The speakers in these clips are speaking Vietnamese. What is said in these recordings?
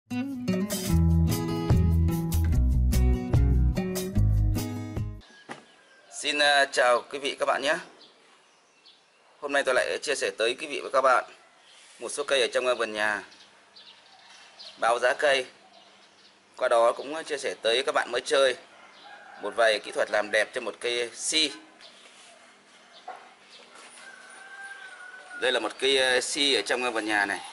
Xin chào quý vị các bạn nhé. Hôm nay tôi lại chia sẻ tới quý vị và các bạn một số cây ở trong vườn nhà, báo giá cây. Qua đó cũng chia sẻ tới các bạn mới chơi một vài kỹ thuật làm đẹp cho một cây si. Đây là một cây si ở trong vườn nhà này.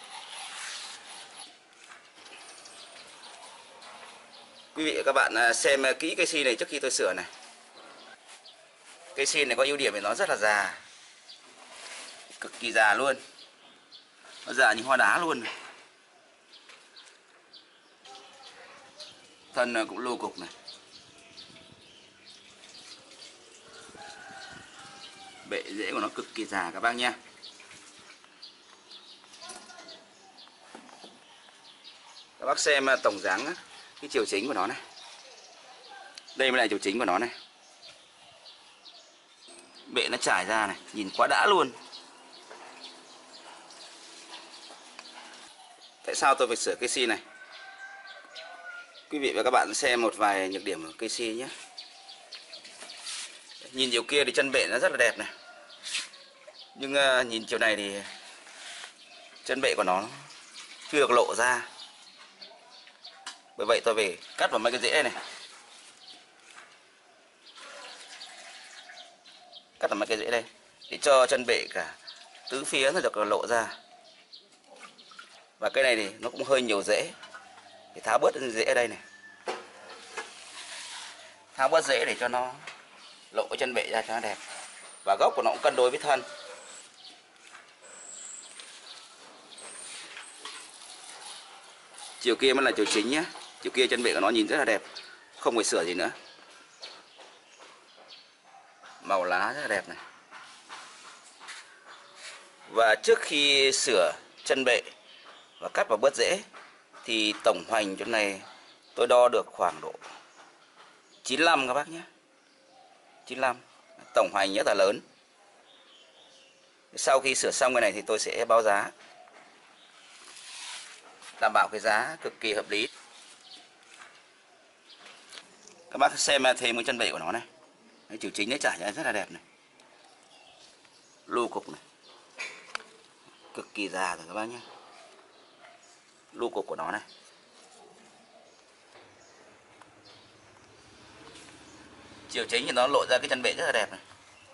Quý vị và các bạn xem kỹ cây si này trước khi tôi sửa này. Cây si này có ưu điểm thì nó rất là già, cực kỳ già luôn. Nó già như hoa đá luôn. Thân cũng lô cục này. Bệ rễ của nó cực kỳ già các bác nha. Các bác xem tổng dáng cái chiều chính của nó này. Đây mới là chiều chính của nó này. Bệ nó trải ra này, nhìn quá đã luôn. Tại sao tôi phải sửa cây si này? Quý vị và các bạn xem một vài nhược điểm của cây si nhé. Nhìn chiều kia thì chân bệ nó rất là đẹp này. Nhưng nhìn chiều này thì chân bệ của nó chưa được lộ ra. Bởi vậy tôi phải cắt vào mấy cái rễ này. Cắt vào mấy cái rễ đây để cho chân bệ cả tứ phía nó được lộ ra. Và cái này thì nó cũng hơi nhiều rễ, để tháo bớt rễ ở đây này. Tháo bớt rễ để cho nó lộ cái chân bệ ra cho nó đẹp. Và gốc của nó cũng cân đối với thân. Chiều kia mới là chiều chính nhé. Chiều kia chân bệ của nó nhìn rất là đẹp, không phải sửa gì nữa. Màu lá rất là đẹp này. Và trước khi sửa chân bệ và cắt vào bớt rễ thì tổng hoành chỗ này tôi đo được khoảng độ 95 các bác nhé. 95. Tổng hoành rất là lớn. Sau khi sửa xong cái này thì tôi sẽ báo giá, đảm bảo cái giá cực kỳ hợp lý. Các bác xem thêm cái chân bệ của nó này. Cái chiều chính nó trải ra rất là đẹp này. Lô cục này. Cực kỳ già rồi các bác nhé. Lô cục của nó này. Chiều chính thì nó lộ ra cái chân bệ rất là đẹp này.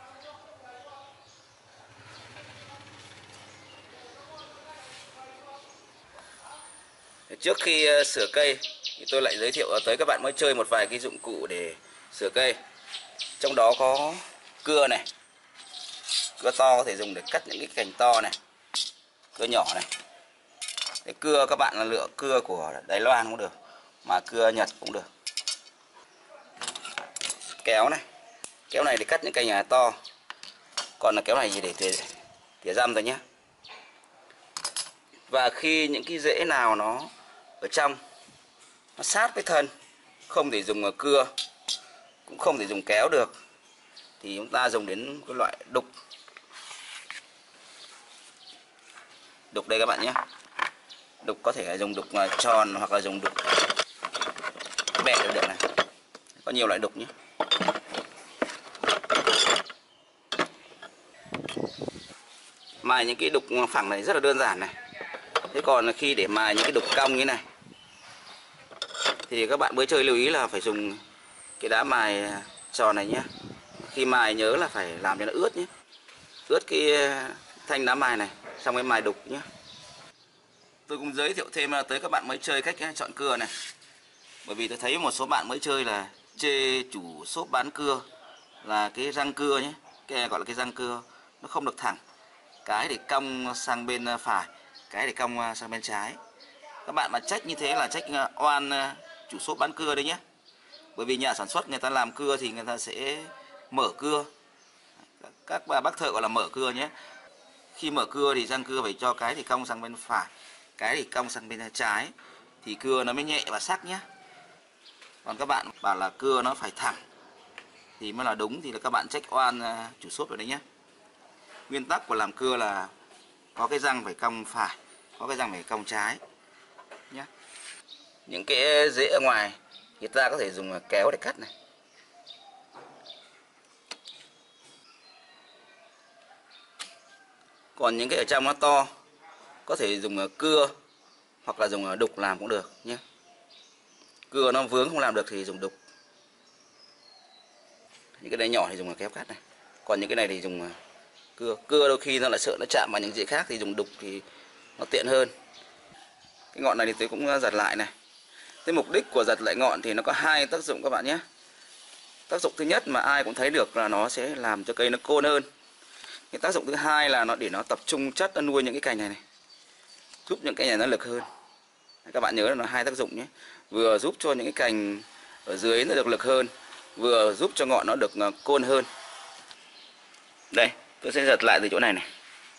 Trước khi sửa cây thì tôi lại giới thiệu tới các bạn mới chơi một vài cái dụng cụ để sửa cây. Trong đó có cưa này. Cưa to có thể dùng để cắt những cái cành to này. Cưa nhỏ này. Cái cưa các bạn là lựa cưa của Đài Loan cũng được, mà cưa Nhật cũng được. Kéo này. Kéo này để cắt những cành to. Còn là kéo này chỉ để tỉa răm thôi nhé. Và khi những cái rễ nào nó ở trong, nó sát với thân, không thể dùng cưa, cũng không thể dùng kéo được, thì chúng ta dùng đến cái loại đục. Đục đây các bạn nhé. Đục có thể là dùng đục tròn hoặc là dùng đục bẹ được này. Có nhiều loại đục nhé. Mài những cái đục phẳng này rất là đơn giản này. Thế còn khi để mài những cái đục cong như này thì các bạn mới chơi lưu ý là phải dùng cái đá mài tròn này nhé. Khi mài nhớ là phải làm cho nó ướt nhé. Ướt cái thanh đá mài này, xong cái mài đục nhé. Tôi cũng giới thiệu thêm tới các bạn mới chơi cách chọn cưa này. Bởi vì tôi thấy một số bạn mới chơi là chê chủ shop bán cưa là cái răng cưa nhé. Cái này gọi là cái răng cưa nó không được thẳng. Cái để cong sang bên phải, cái để cong sang bên trái. Các bạn mà trách như thế là trách oan chủ shop bán cưa đấy nhé. Bởi vì nhà sản xuất người ta làm cưa thì người ta sẽ mở cưa. Các bác thợ gọi là mở cưa nhé. Khi mở cưa thì răng cưa phải cho cái thì cong sang bên phải, cái thì cong sang bên trái, thì cưa nó mới nhẹ và sắc nhé. Còn các bạn bảo là cưa nó phải thẳng thì mới là đúng, thì là các bạn trách oan chủ shop rồi đấy nhé. Nguyên tắc của làm cưa là có cái răng phải cong phải, có cái răng phải cong trái nhé. những cái rễ ở ngoài thì ta có thể dùng kéo để cắt này. Còn những cái ở trong nó to có thể dùng cưa hoặc là dùng đục làm cũng được nhé. Cưa nó vướng không làm được thì dùng đục. Những cái này nhỏ thì dùng kéo cắt này. Còn những cái này thì dùng cưa. Cưa đôi khi nó lại sợ nó chạm vào những rễ khác thì dùng đục thì nó tiện hơn. Cái ngọn này thì tôi cũng giật lại này. Cái mục đích của giật lại ngọn thì nó có hai tác dụng các bạn nhé. Tác dụng thứ nhất mà ai cũng thấy được là nó sẽ làm cho cây nó côn hơn. Cái tác dụng thứ hai là nó để nó tập trung chất, nó nuôi những cái cành này này, giúp những cái này nó lực hơn. Các bạn nhớ là nó hai tác dụng nhé. Vừa giúp cho những cái cành ở dưới nó được lực hơn, vừa giúp cho ngọn nó được côn hơn. Đây, tôi sẽ giật lại từ chỗ này này.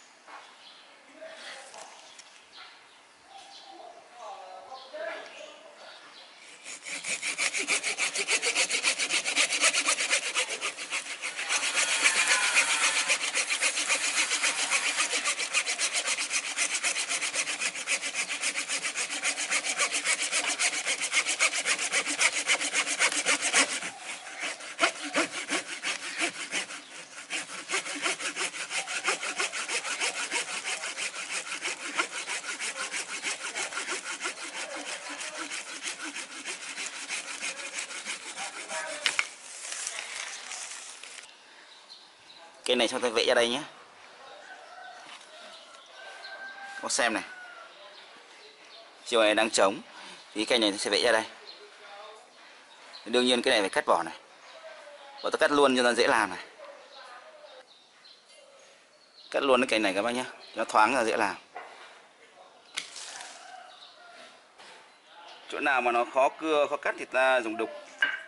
Cây này xong tôi vẽ ra đây nhé. Có xem này. Chiều này đang trống thì cây này sẽ vẽ ra đây. Đương nhiên cái này phải cắt vỏ này. Và tôi cắt luôn cho nó dễ làm này. Cắt luôn cái cây này các bác nhé, cho nó thoáng ra dễ làm. Chỗ nào mà nó khó cưa, khó cắt thì ta dùng đục.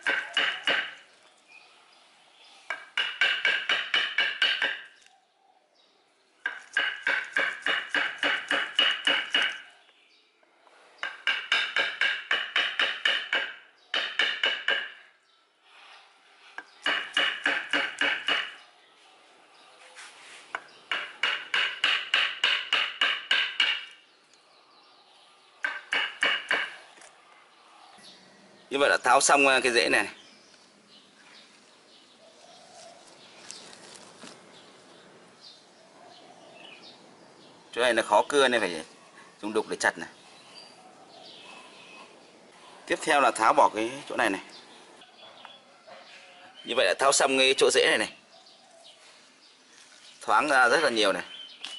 Như vậy là tháo xong cái rễ này. Chỗ này là khó cưa nên phải dùng đục để chặt này. Tiếp theo là tháo bỏ cái chỗ này này. Như vậy là tháo xong cái chỗ rễ này này. Thoáng ra rất là nhiều này.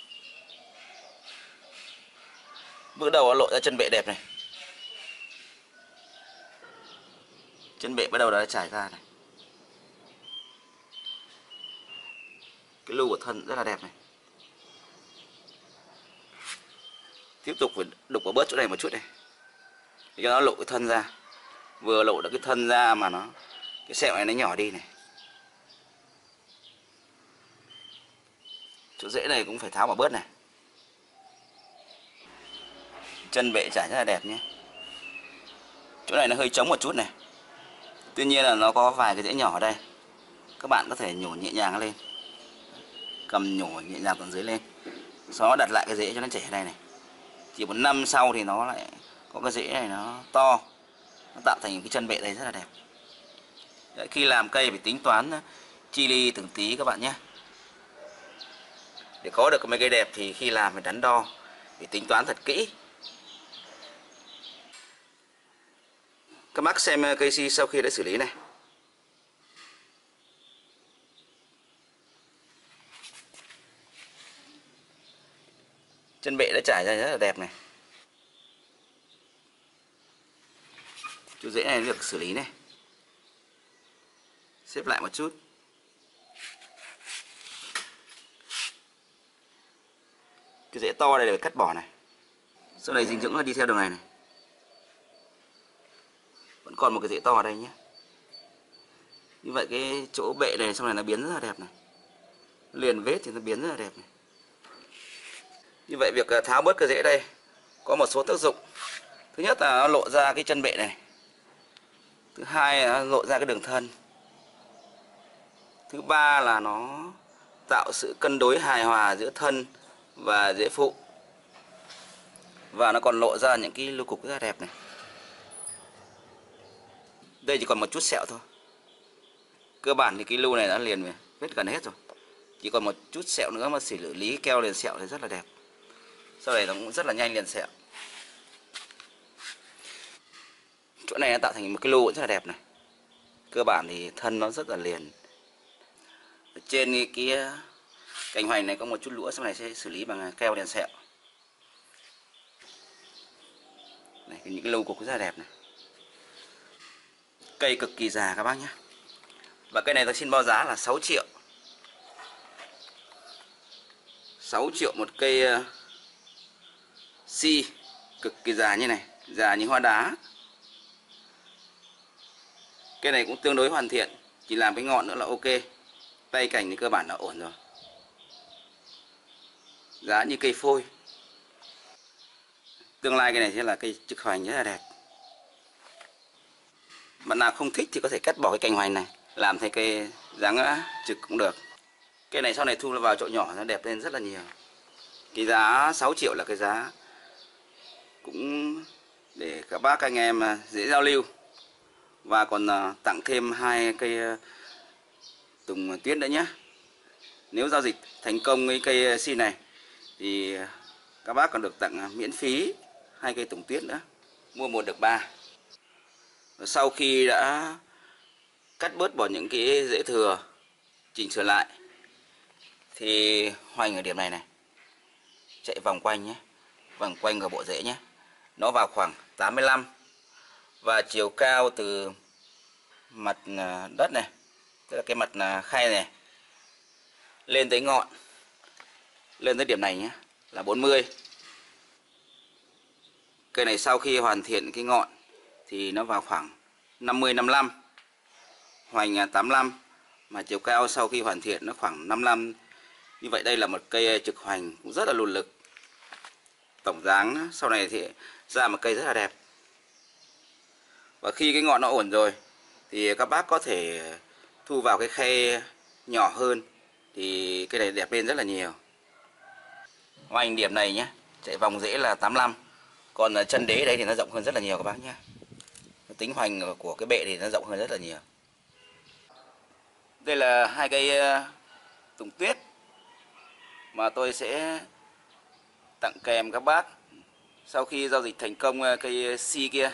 Bước đầu nó lộ ra chân bệ đẹp này. Chân bệ bắt đầu đã trải ra này. Cái lưu của thân rất là đẹp này. Tiếp tục phải đục vào bớt chỗ này một chút này để cho nó lộ cái thân ra. Vừa lộ được cái thân ra mà nó cái sẹo này nó nhỏ đi này. Chỗ rễ này cũng phải tháo bỏ bớt này. Chân bệ trải rất là đẹp nhé. Chỗ này nó hơi trống một chút này. Tuy nhiên là nó có vài cái rễ nhỏ ở đây. Các bạn có thể nhổ nhẹ nhàng lên. Cầm nhổ nhẹ nhàng từ dưới lên. Sau đó đặt lại cái rễ cho nó chảy ở đây này. Chỉ một năm sau thì nó lại có cái rễ này nó to. Nó tạo thành cái chân bệ đây rất là đẹp. Đấy, khi làm cây phải tính toán chi li từng tí các bạn nhé. Để có được mấy cây đẹp thì khi làm phải đắn đo, phải tính toán thật kỹ. Các bác xem cây si sau khi đã xử lý này. Chân bệ đã trải ra rất là đẹp này. Chỗ rễ này được xử lý này. Xếp lại một chút. Cái rễ to này để cắt bỏ này. Sau này dinh dưỡng là đi theo đường này này. Vẫn còn một cái rễ to ở đây nhé. Như vậy cái chỗ bệ này sau này nó biến rất là đẹp này. Liền vết thì nó biến rất là đẹp này. Như vậy việc tháo bớt cái rễ đây có một số tác dụng. Thứ nhất là nó lộ ra cái chân bệ này. Thứ hai là nó lộ ra cái đường thân. Thứ ba là nó tạo sự cân đối hài hòa giữa thân và rễ phụ. Và nó còn lộ ra những cái lưu cục rất là đẹp này. Đây chỉ còn một chút sẹo thôi. Cơ bản thì cái lu này đã liền vết gần hết rồi. Chỉ còn một chút sẹo nữa mà xử lý keo liền sẹo thì rất là đẹp. Sau này nó cũng rất là nhanh liền sẹo. Chỗ này nó tạo thành một cái lu rất là đẹp này. Cơ bản thì thân nó rất là liền. Ở trên cái cành hoành này có một chút lũa, sau này sẽ xử lý bằng keo liền sẹo. Này, những cái lu cục rất là đẹp này. Cây cực kỳ già các bác nhé. Và cây này tôi xin báo giá là 6 triệu. 6 triệu một cây si cực kỳ già như này, già như hoa đá. Cây này cũng tương đối hoàn thiện, chỉ làm cái ngọn nữa là ok. Tay cành thì cơ bản là ổn rồi. Giá như cây phôi. Tương lai cây này sẽ là cây trực hoành rất là đẹp. Bạn nào không thích thì có thể cắt bỏ cái cành hoành này, làm thành cây dáng trực cũng được. Cây này sau này thu vào chậu nhỏ nó đẹp lên rất là nhiều. Cái giá 6 triệu là cái giá cũng để các bác anh em dễ giao lưu. Và còn tặng thêm 2 cây tùng tuyết nữa nhé. Nếu giao dịch thành công với cây si này thì các bác còn được tặng miễn phí 2 cây tùng tuyết nữa. Mua 1 được 3. Sau khi đã cắt bớt bỏ những cái rễ thừa, chỉnh sửa lại thì hoành ở điểm này này chạy vòng quanh nhé, vòng quanh ở bộ rễ nhé. Nó vào khoảng 85 và chiều cao từ mặt đất này, tức là cái mặt khay này, lên tới ngọn, lên tới điểm này nhé là 40. Cây này sau khi hoàn thiện cái ngọn thì nó vào khoảng 50-55, hoành 85, mà chiều cao sau khi hoàn thiện nó khoảng 55. Như vậy đây là một cây trực hoành cũng rất là lùn lực. Tổng dáng sau này thì ra một cây rất là đẹp. Và khi cái ngọn nó ổn rồi thì các bác có thể thu vào cái khay nhỏ hơn thì cây này đẹp lên rất là nhiều. Hoành điểm này nhé, chạy vòng rễ là 85. Còn chân đế đây thì nó rộng hơn rất là nhiều các bác nhé. Tính hoành của cái bệ thì nó rộng hơn rất là nhiều. Đây là 2 cây tùng tuyết mà tôi sẽ tặng kèm các bác sau khi giao dịch thành công cây si kia.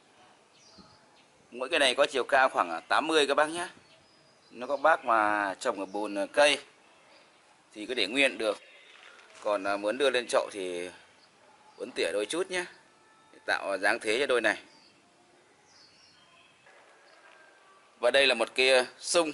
Mỗi cây này có chiều cao khoảng 80 các bác nhé. Nếu các bác mà trồng ở bồn cây thì cứ để nguyên được. Còn muốn đưa lên chậu thì uốn tỉa đôi chút nhé, để tạo dáng thế cho đôi này. Và đây là một cây sung.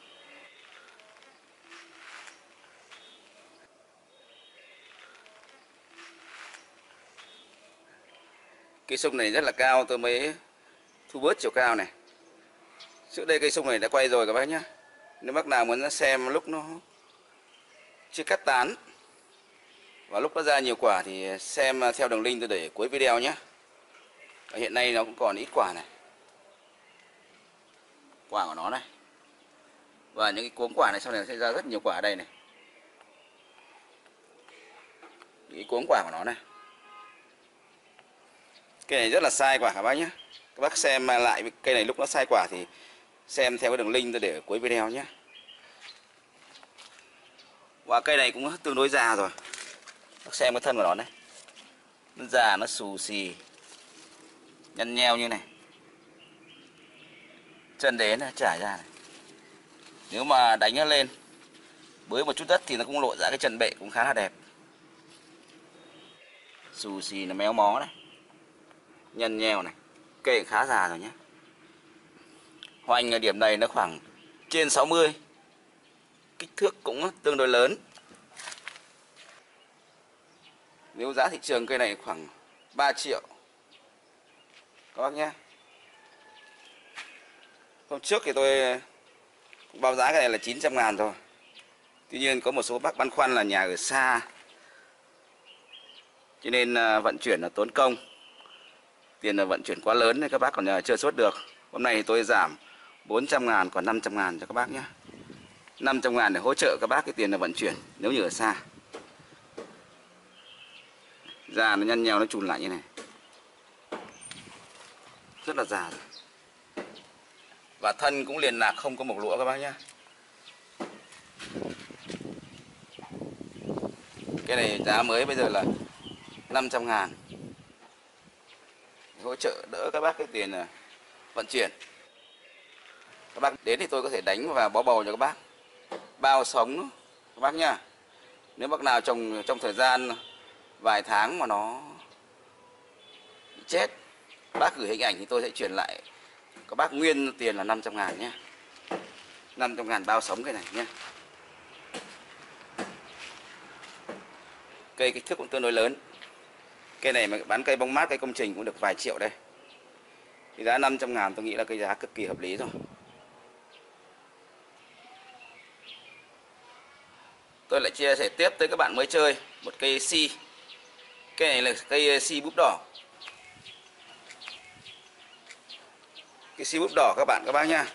Cây sung này rất là cao, tôi mới thu bớt chiều cao này. Trước đây cây sung này đã quay rồi các bác nhé. Nếu bác nào muốn xem lúc nó chưa cắt tán và lúc nó ra nhiều quả thì xem theo đường link tôi để cuối video nhé. Và hiện nay nó cũng còn ít quả này, quả của nó này, và những cái cuống quả này sau này sẽ ra rất nhiều quả ở đây này. Những cái cuống quả của nó này. Cây này rất là sai quả các bác nhé. Các bác xem lại cây này lúc nó sai quả thì xem theo cái đường link tôi để ở cuối video nhé. Và cây này cũng tương đối già rồi. Bác xem cái thân của nó này, nó già, nó xù xì, nhăn nheo như này. Chân đế nó trải ra này. Nếu mà đánh nó lên với một chút đất thì nó cũng lộ ra cái chân bệ cũng khá là đẹp. Xù xì, nó méo mó này, nhăn nheo này. Cây khá già rồi nhé. Hoành ở điểm này nó khoảng trên 60. Kích thước cũng tương đối lớn. Nếu giá thị trường cây này khoảng 3 triệu các bác nhé. Hôm trước thì tôi báo giá cái này là 900.000 thôi. Tuy nhiên có một số bác băn khoăn là nhà ở xa, cho nên vận chuyển là tốn công. Tiền là vận chuyển quá lớn nên các bác còn chưa chốt được. Hôm nay thì tôi giảm 400.000 còn 500.000 cho các bác nhé. 500.000 để hỗ trợ các bác cái tiền là vận chuyển nếu như ở xa. Da nó nhăn nheo, nó chùn lại như này, rất là già rồi. Và thân cũng liền lạc, không có mộc lũa các bác nhé. Cái này giá mới bây giờ là 500.000, hỗ trợ đỡ các bác cái tiền vận chuyển. Các bác đến thì tôi có thể đánh và bó bầu cho các bác, bao sống các bác nhá. Nếu bác nào trồng trong thời gian vài tháng mà nó bị chết, bác gửi hình ảnh thì tôi sẽ chuyển lại các bác nguyên tiền là 500.000 nhé. 500.000 bao sống cái này nhé. Cây kích thước cũng tương đối lớn. Cây này mà bán cây bóng mát, cây công trình cũng được vài triệu đây. Thì giá 500.000 tôi nghĩ là cái giá cực kỳ hợp lý rồi. Tôi lại chia sẻ tiếp tới các bạn mới chơi một cây si. Cây này là cây si búp đỏ. Cái si búp đỏ các bác nhá.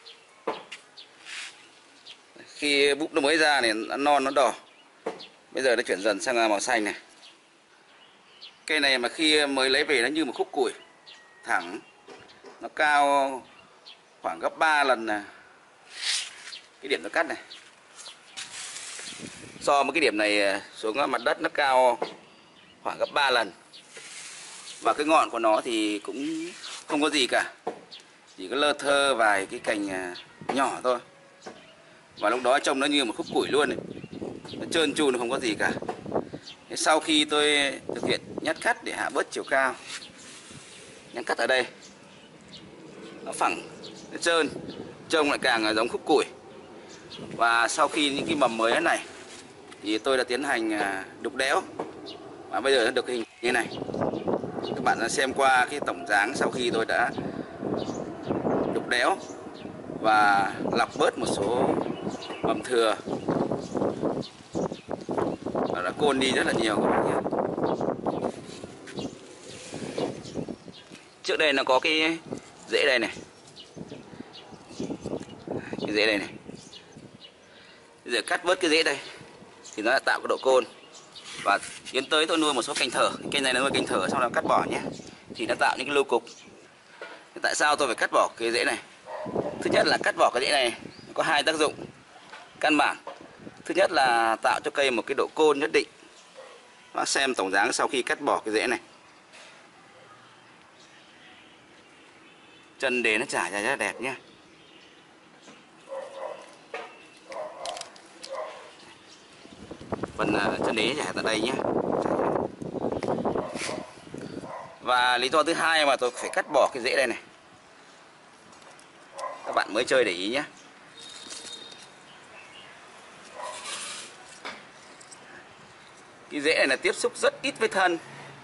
Khi búp nó mới ra này nó non nó đỏ. Bây giờ nó chuyển dần sang màu xanh này. Cây này mà khi mới lấy về nó như một khúc củi thẳng. Nó cao khoảng gấp 3 lần cái điểm tôi cắt này. So với cái điểm này xuống mặt đất nó cao khoảng gấp 3 lần. Và cái ngọn của nó thì cũng không có gì cả, chỉ có lơ thơ vài cái cành nhỏ thôi. Và lúc đó trông nó như một khúc củi luôn ấy. Nó trơn tru, nó không có gì cả. Thế sau khi tôi thực hiện nhát cắt để hạ bớt chiều cao, nhát cắt ở đây nó phẳng, nó trơn, trông lại càng giống khúc củi. Và sau khi những cái mầm mới này thì tôi đã tiến hành đục đẽo, và bây giờ nó được hình như này. Các bạn đã xem qua cái tổng dáng sau khi tôi đã đục đẽo và lọc bớt một số mầm thừa và đã côn đi rất là nhiều các bạn nhé. Trước đây nó có cái rễ đây này, cái rễ đây này. Bây giờ cắt bớt cái rễ đây thì nó đã tạo cái độ côn. Và tiến tới tôi nuôi một số cành thở. Cây này là nuôi cành thở, xong rồi cắt bỏ nhé, thì nó tạo những cái lưu cục. Tại sao tôi phải cắt bỏ cái rễ này? Thứ nhất là cắt bỏ cái rễ này có hai tác dụng căn bản. Thứ nhất là tạo cho cây một cái độ côn nhất định. Và xem tổng dáng sau khi cắt bỏ cái rễ này, chân đế nó trải ra rất là đẹp nhé. Phần chân đế trải tại đây nhé. Và lý do thứ hai mà tôi phải cắt bỏ cái rễ đây này, các bạn mới chơi để ý nhé. Cái rễ này là tiếp xúc rất ít với thân,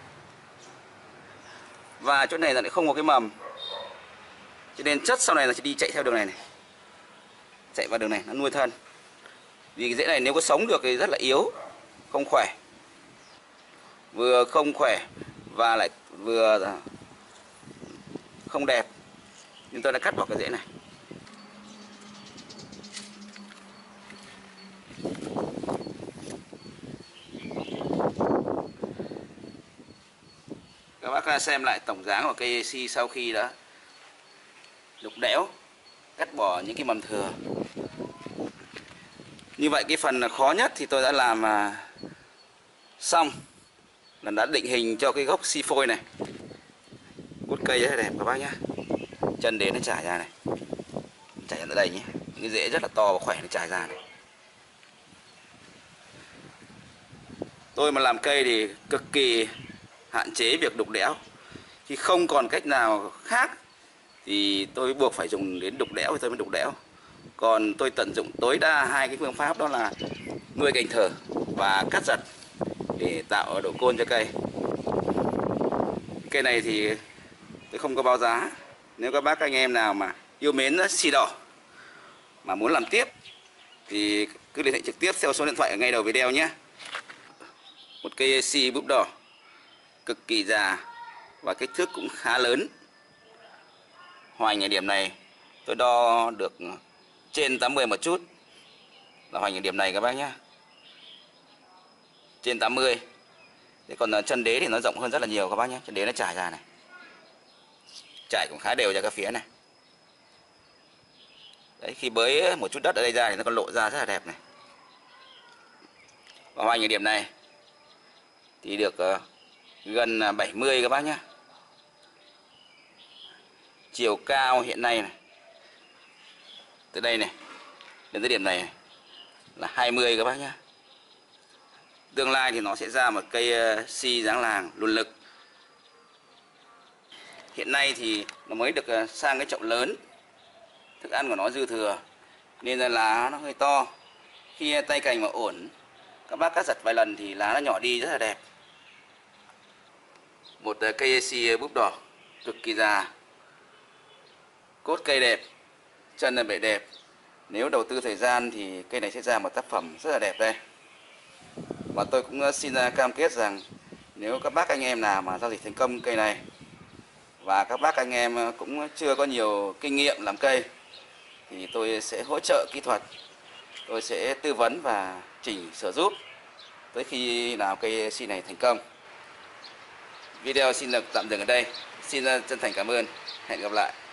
và chỗ này là lại không có cái mầm, cho nên chất sau này là sẽ đi chạy theo đường này này, chạy vào đường này nó nuôi thân. Vì cái rễ này nếu có sống được thì rất là yếu, không khỏe, vừa không khỏe và lại vừa không đẹp, nên tôi đã cắt bỏ cái rễ này. Các bác xem lại tổng dáng của cây si sau khi đã đục đẽo, cắt bỏ những cái mầm thừa. Như vậy cái phần khó nhất thì tôi đã làm xong, là đã định hình cho cái gốc si phôi này. Cút cây rất là đẹp các bác nhé. Chân đến nó trải ra này, trải ra đây nhé. Những cái rễ rất là to và khỏe nó trải ra này. Tôi mà làm cây thì cực kỳ hạn chế việc đục đẽo. Khi không còn cách nào khác thì tôi buộc phải dùng đến đục đẽo thì tôi mới đục đẽo. Còn tôi tận dụng tối đa hai cái phương pháp, đó là nuôi cành thở và cắt giật để tạo độ côn cho cây. Cây này thì tôi không có báo giá. Nếu các bác anh em nào mà yêu mến si đỏ mà muốn làm tiếp thì cứ liên hệ trực tiếp theo số điện thoại ở ngay đầu video nhé. Một cây si búp đỏ cực kỳ già và kích thước cũng khá lớn. Hoành ở điểm này tôi đo được trên 80 một chút, là hoành ở điểm này các bác nhé, trên 80. Thế còn chân đế thì nó rộng hơn rất là nhiều các bác nhé. Chân đế nó trải ra này, trải cũng khá đều ra các phía này. Đấy, khi bới một chút đất ở đây ra thì nó còn lộ ra rất là đẹp này. Và hoa ở điểm này thì được gần 70 các bác nhé. Chiều cao hiện nay này, từ đây này đến tới điểm này là 20 các bác nhé. Tương lai thì nó sẽ ra một cây si dáng làng luồn lực. Hiện nay thì nó mới được sang cái chậu lớn, thức ăn của nó dư thừa nên là lá nó hơi to. Khi tay cành mà ổn, các bác cắt giật vài lần thì lá nó nhỏ đi rất là đẹp. Một cây si búp đỏ cực kỳ già, cốt cây đẹp, chân là bệ đẹp. Nếu đầu tư thời gian thì cây này sẽ ra một tác phẩm rất là đẹp đây. Và tôi cũng xin cam kết rằng nếu các bác anh em nào mà giao dịch thành công cây này, và các bác anh em cũng chưa có nhiều kinh nghiệm làm cây, thì tôi sẽ hỗ trợ kỹ thuật, tôi sẽ tư vấn và chỉnh sửa giúp tới khi nào cây si này thành công. Video xin được tạm dừng ở đây. Xin chân thành cảm ơn. Hẹn gặp lại.